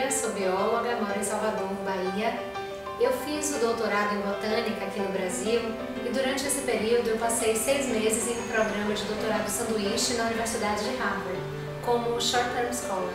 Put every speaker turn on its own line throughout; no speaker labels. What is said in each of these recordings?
Lyra, sou bióloga, moro em Salvador, Bahia. Eu fiz o doutorado em botânica aqui no Brasil e durante esse período eu passei 6 meses em um programa de doutorado sanduíche na Universidade de Harvard, como Short Term Scholar.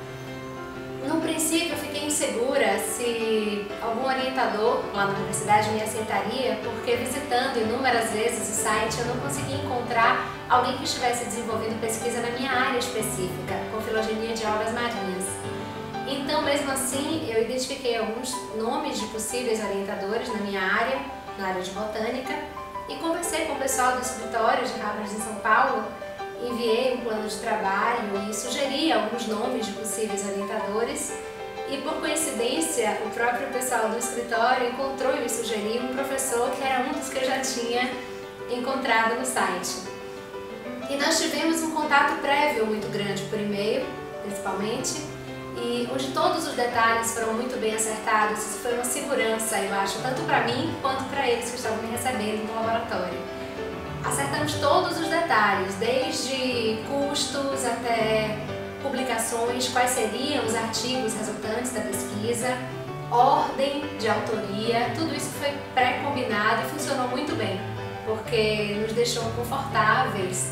No princípio eu fiquei insegura se algum orientador lá na universidade me aceitaria, porque visitando inúmeras vezes o site eu não conseguia encontrar alguém que estivesse desenvolvendo pesquisa na minha área específica, com filogenia de algas marinhas. Então, mesmo assim, eu identifiquei alguns nomes de possíveis orientadores na minha área, na área de botânica, e conversei com o pessoal do escritório de Harvard em São Paulo, enviei um plano de trabalho e sugeri alguns nomes de possíveis orientadores, e por coincidência, o próprio pessoal do escritório encontrou e me sugeriu um professor que era um dos que eu já tinha encontrado no site. E nós tivemos um contato prévio muito grande por e-mail, principalmente, e onde todos os detalhes foram muito bem acertados. Isso foi uma segurança, eu acho, tanto para mim quanto para eles que estavam me recebendo no laboratório. Acertamos todos os detalhes, desde custos até publicações, quais seriam os artigos resultantes da pesquisa, ordem de autoria, tudo isso foi pré-combinado e funcionou muito bem, porque nos deixou confortáveis,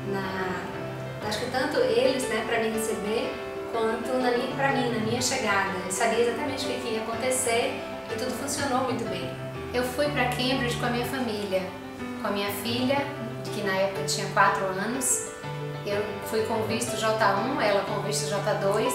acho que tanto eles, para me receber, quanto para mim, na minha chegada. Eu sabia exatamente o que ia acontecer e tudo funcionou muito bem. Eu fui para Cambridge com a minha família, com a minha filha, que na época tinha 4 anos. Eu fui com visto J1, ela com visto J2,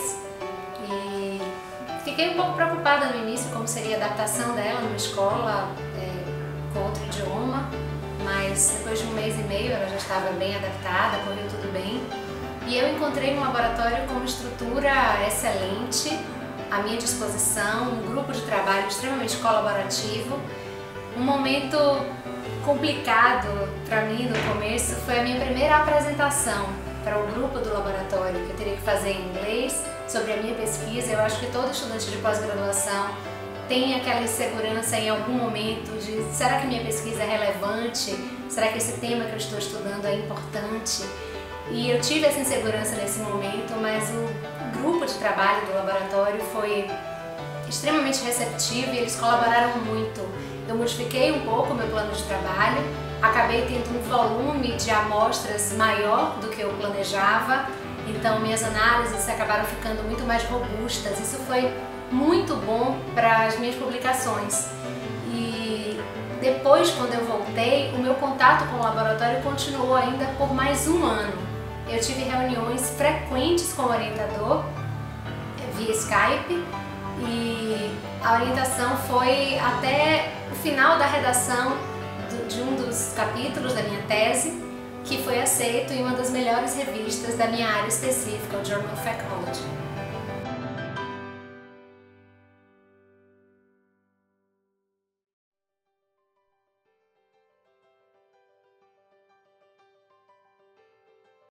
e fiquei um pouco preocupada no início como seria a adaptação dela numa escola com outro idioma, mas depois de 1 mês e meio ela já estava bem adaptada, correu tudo bem. E eu encontrei um laboratório com uma estrutura excelente, à minha disposição, um grupo de trabalho extremamente colaborativo. Um momento complicado para mim no começo foi a minha primeira apresentação para o grupo do laboratório, que eu teria que fazer em inglês sobre a minha pesquisa. Eu acho que todo estudante de pós-graduação tem aquela insegurança em algum momento de: será que minha pesquisa é relevante? Será que esse tema que eu estou estudando é importante? E eu tive essa insegurança nesse momento, mas o grupo de trabalho do laboratório foi extremamente receptivo e eles colaboraram muito. Eu modifiquei um pouco o meu plano de trabalho, acabei tendo um volume de amostras maior do que eu planejava, então minhas análises acabaram ficando muito mais robustas. Isso foi muito bom para as minhas publicações. E depois, quando eu voltei, o meu contato com o laboratório continuou ainda por mais 1 ano. Eu tive reuniões frequentes com o orientador via Skype e a orientação foi até o final da redação de um dos capítulos da minha tese, que foi aceito em uma das melhores revistas da minha área específica, o Journal of Ecology.